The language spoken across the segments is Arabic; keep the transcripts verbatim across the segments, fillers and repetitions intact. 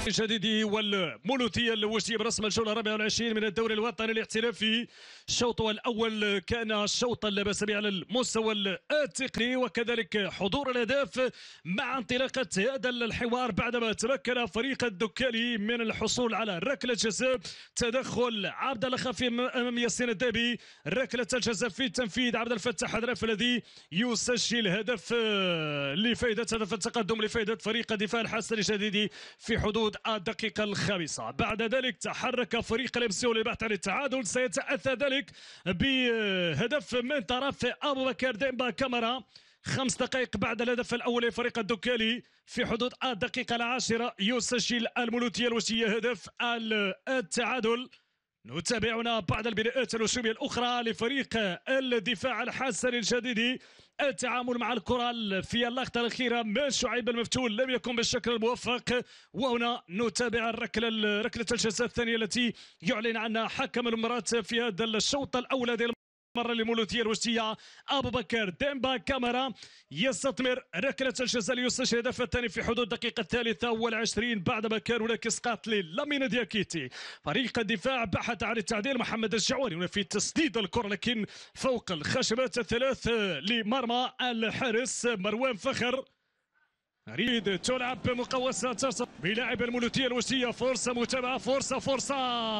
جديدي والمولوتية الوجدية برسم الجولة الرابعة والعشرين من الدوري الوطني الاحترافي. الشوط الأول كان شوطا لا بأس به على المستوى التقني وكذلك حضور الأهداف مع انطلاقة هذا الحوار بعدما تمكن فريق الدكالي من الحصول على ركلة جزاء. تدخل عبد الله خفيف أمام ياسين الدابي، ركلة الجزاء في التنفيذ عبد الفتاح حضرف الذي يسجل هدف لفائدة هدف التقدم لفائدة فريق الدفاع الحسن الجديدي في حدود الدقيقة الخامسة. بعد ذلك تحرك فريق الامسيو للبحث عن التعادل، سيتأتى ذلك بهدف من طرف أبو بكر ديمبا كاميرا خمس دقائق بعد الهدف الأول لفريق الدكالي في حدود الدقيقة العاشرة. يسجل المولوتية الوجدية هدف التعادل. نتابعنا بعض البدايات الهجومية الأخرى لفريق الدفاع الحسن الجديدي. التعامل مع الكرة في اللقطة الأخيرة من شعيب المفتول لم يكن بالشكل الموفق، وهنا نتابع الركلة ركلة الجزاء الثانية التي يعلن عنها حكم المباراة في هذا الشوط الأول هذه مرة للمولوتية الوجدية. أبو بكر ديمبا كاميرا يستثمر ركلة الجزاء ليسجل الهدف الثاني في حدود الدقيقة الثالثة والعشرين بعدما كان هناك إسقاط للامين دياكيتي. فريق الدفاع بحث عن التعديل، محمد الجعواني هنا في تسديد الكرة لكن فوق الخشبات الثلاث لمرمى الحارس مروان فخر. أريد تلعب مقوسة تصل بلاعب المولوتية الوجدية. فرصة متابعة، فرصة فرصة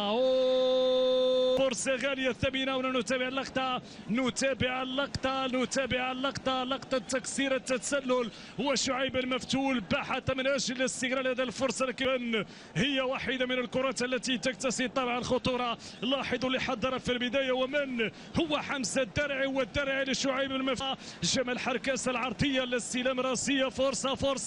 أوه. فرصة غالية ثمينة. ونتابع اللقطة نتابع اللقطة نتابع اللقطة لقطة تكسير التسلل وشعيب المفتول بحث من أجل استغلال هذه الفرصة، لكن هي واحدة من الكرات التي تكتسي طابع الخطورة. لاحظوا اللي حضر في البداية ومن هو حمزة الدرعي، والدرعي لشعيب المفتول. جمال حركاس العرضية للاستلام راسية. فرصة فرصة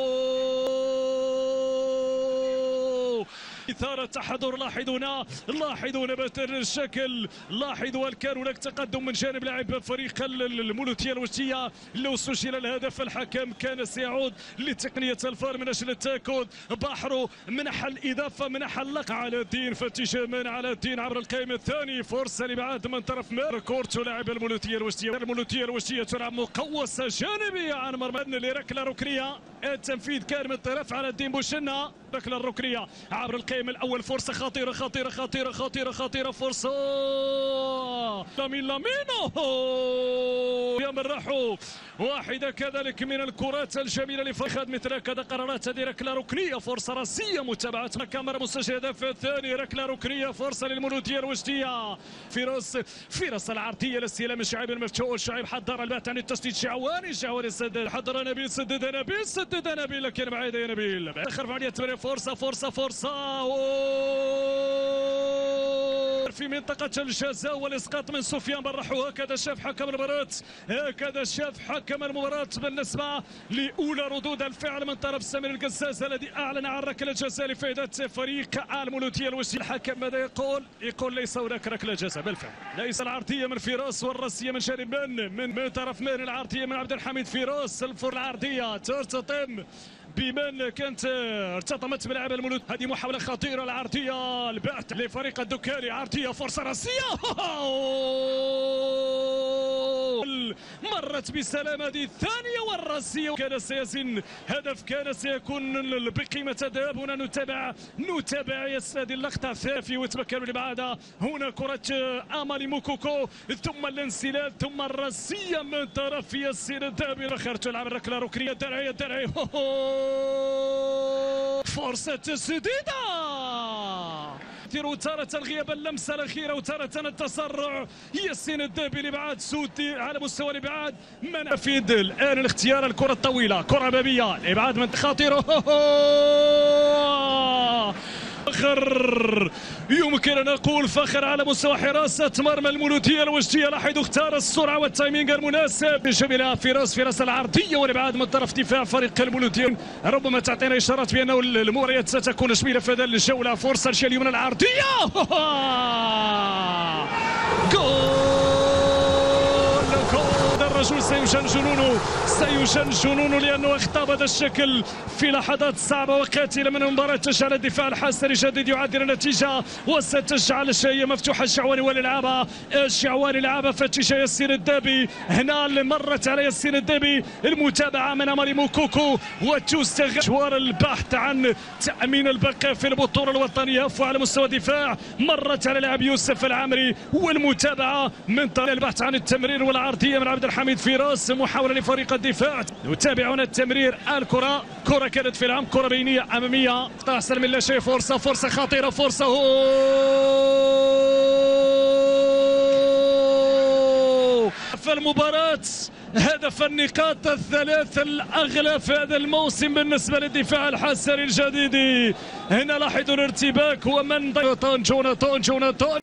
إثارة تحضر. لاحظونا لاحظونا بتر الشكل، لاحظوا هل كان هناك تقدم من جانب لاعب فريق المولوتية الوجدية. لو سجل الهدف الحكم كان سيعود لتقنية الفار من أجل التأكد. بحرو منح الإضافة منح اللقاء على الدين فتش من على الدين عبر القائم الثاني. فرصة لبعاد من طرف ميركورتو لاعب المولوتية الوجدية. المولوتية الوجدية تلعب مقوسة جانبية عن مرمى لركلة ركنية. التنفيذ كان من طرف على الدين بوشنا. ركلة الركنية عبر القائم الأول. فرصة خطيرة خطيرة خطيرة خطيرة خطيرة. فرصة لامين لامينو يا مرحو. واحدة كذلك من الكرات الجميلة لفخد مثل هكذا قرارات. هذه ركلة ركنية، فرصة راسية متابعة كاميرا مسجل هدف الثاني. ركلة ركنية، فرصة للمولوتية الوجدية. فراس فراس العرضية لاستلام شعيب المفتول. شعيب حضر البحث عن التسديد. شعواني شعواني سدد حضر نبيل سدد نبيل سدد نبيل لكن بعيدة يا نبيل. اخر فعالية فرصة فرصة فرصة في منطقة الجزاء والإسقاط من سفيان برحو. هكذا شاف حكم المباراة، هكذا شاف حكم المباراة بالنسبة لأولى ردود الفعل من طرف سمير القزاز الذي أعلن عن ركلة جزاء لفائدة فريق المولوتية الوجدية. الحكم ماذا يقول؟ يقول ليس هناك ركلة جزاء بالفعل. ليس العرضية من فراس والراسية من جانب من من, من طرف من العرضية من عبد الحميد فراس. الفر العرضية ترتطم بمن كانت ارتطمت بلاعب المولود. هذه محاولة خطيرة العرضية البعث لفريق الدكالي. عرضية فرصة راسية مرت بسلامة. هذه الثانية والراسية كان سيزن هدف، كان سيكون بقيمة الذهب. هنا نتابع نتابع هذه اللقطة ثافي وتمكنوا لبعادها. هنا كرة أمالي موكوكو ثم الانسلال ثم الراسية من طرف ياسين الدابي. الاخر تلعب الركلة ركنية. درعي درعي فرصة تسديدة وتارة الغياب اللمسة الأخيرة وتارة التسرع. ياسين الدابي لبعاد سودي على مستوى الإبعاد. منافيد الآن الاختيار الكرة الطويلة، كرة بابية لإبعاد من خطيرة. فخر يمكن أن نقول فخر على مستوى حراسة مرمى المولوتية الوجدية. لاحظوا اختار السرعة والتايمينج المناسب. جميلة فراس فراس العرضية والإبعاد من طرف دفاع فريق المولوتية. ربما تعطينا إشارات بأنه المباريات ستكون جميلة في هذه الجولة. فرصة الشالي من العرضية. جول جول. الرجل سيجن جنونه سيجنجنون لأنه اخطأ بهذا الشكل في لحظات صعبة وقاتلة من المباراة. تجعل الدفاع الحاسري جديد يعدل النتيجة وستجعل الشيء مفتوحة. الشعواني وللعبها الشعواني لعبها فتش ياسين الدابي. هنا اللي مرت على ياسين الدابي المتابعة من أماري موكوكو وتستغل مشوار البحث عن تأمين البقاء في البطولة الوطنية وعلى مستوى الدفاع. مرت على لاعب يوسف العامري والمتابعة من طريق البحث عن التمرير والعرضية من عبد الحميد فراس. محاولة لفريق الدفاع. نتابعون التمرير. الكرة كرة كانت في العمق، كرة بينية أمامية تحصل من لا شيء. فرصة فرصة خطيرة فرصة هو في المباراة. هدف النقاط الثلاث الأغلى في هذا الموسم بالنسبة للدفاع الحسري الجديدي. هنا لاحظوا الارتباك ومن جوناثان جوناثان جوناثان